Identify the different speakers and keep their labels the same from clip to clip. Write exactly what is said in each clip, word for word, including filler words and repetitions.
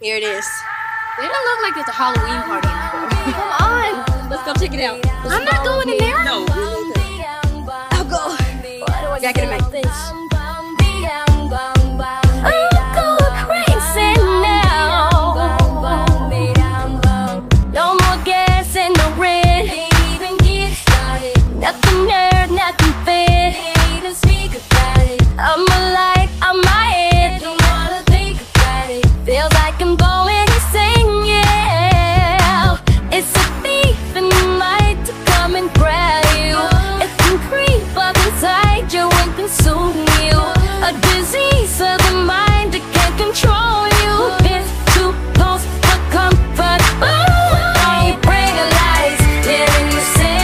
Speaker 1: Here it is.
Speaker 2: They don't look like it's a Halloween party in there.
Speaker 1: Come on. Let's go check it out. Let's
Speaker 2: I'm not going in there.
Speaker 1: No. I'll go. Back in a minute.
Speaker 3: Nothing nerd, nothing fit. Even speak about it. I'm alive, I'm my head. Don't wanna think about it. Feels like I'm going insane, yeah. It's a thief in the night to come and grab you. It can creep up inside you and consume you. A disease of the mind that can't control you. It's too close for comfort. Ooh, don't you realize living the same?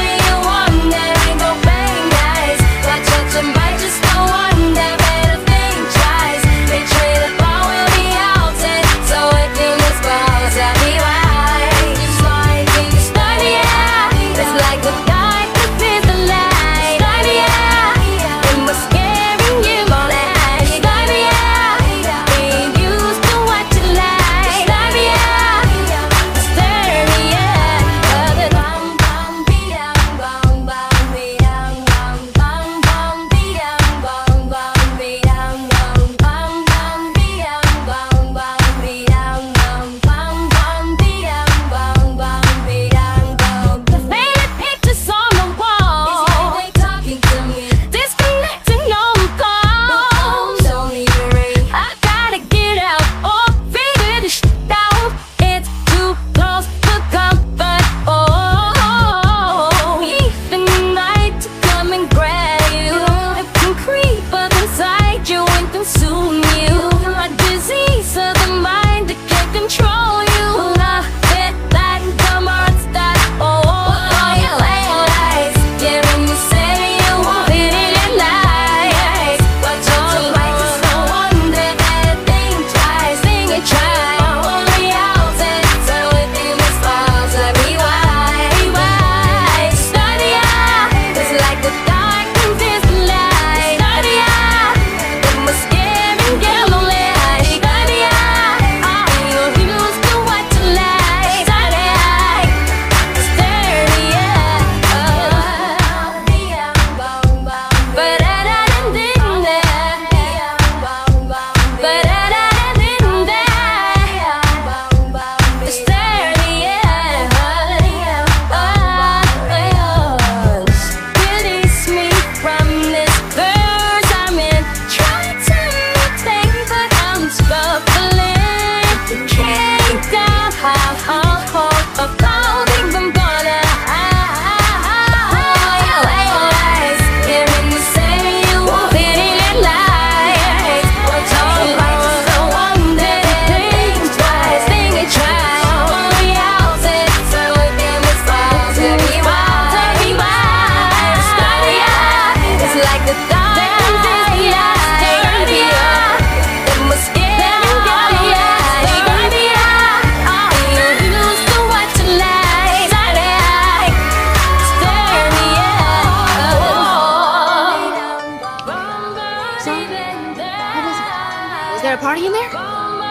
Speaker 2: Is there a party in there?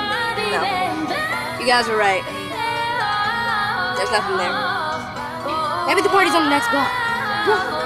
Speaker 1: No. You guys were right. There's nothing there.
Speaker 2: Maybe the party's on the next block.